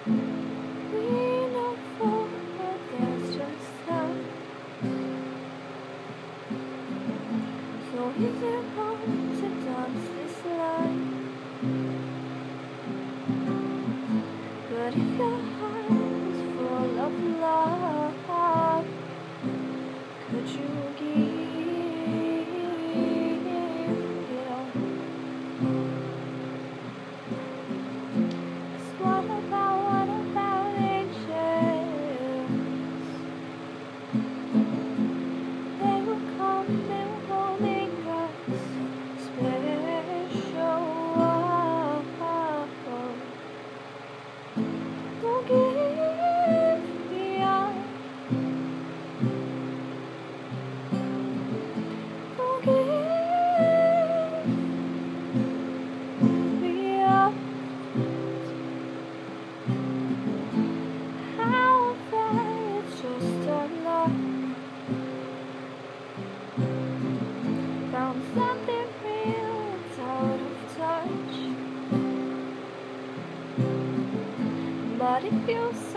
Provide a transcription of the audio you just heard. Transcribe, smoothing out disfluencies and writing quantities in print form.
We know for but there's just time. So is it wrong to dance this line? But if your heart is full of love, could you give it all? 'Cause what about angels? They will make us special. Don't give me up. Don't give me up. How that it's just a luck. Found something real, it's out of touch. But if you